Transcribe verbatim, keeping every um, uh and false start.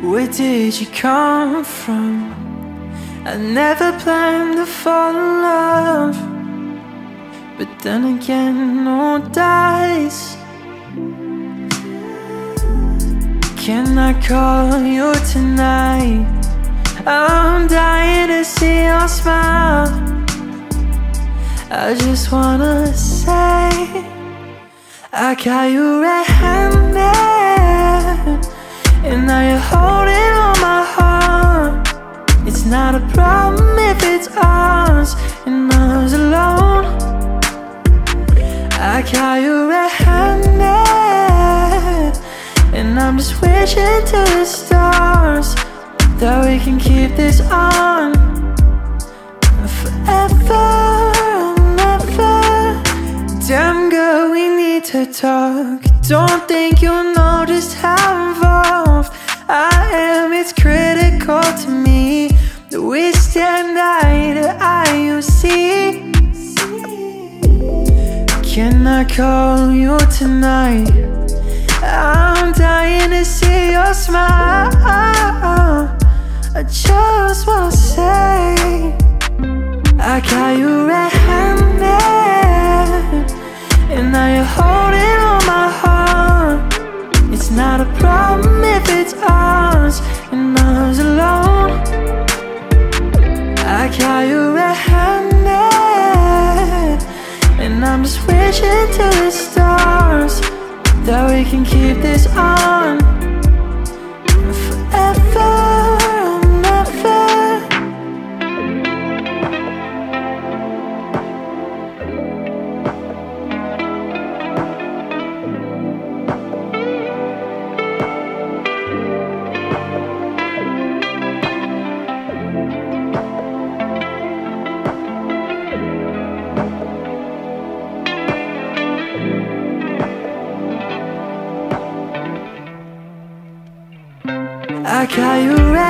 Where did you come from? I never planned to fall in love, but then again, no dice. Can I call you tonight? I'm dying to see your smile. I just wanna say I got you red-handed, and now you're holding on my heart. It's not a problem if it's ours and ours alone. I got you red-handed, and I'm just wishing to the stars that we can keep this on forever and ever. Damn girl, we need to talk. Don't think you know just how involved I am. It's critical to me that we stand eye to eye, you see. Can I call you tonight? I'm dying to see your smile. I just wanna say I got you red-handed, and now you're holding on my heart. It's not a problem if it's ours and ours alone. I got you red-handed, and I'm just wishing to the stars that we can keep this on forever and ever. I got you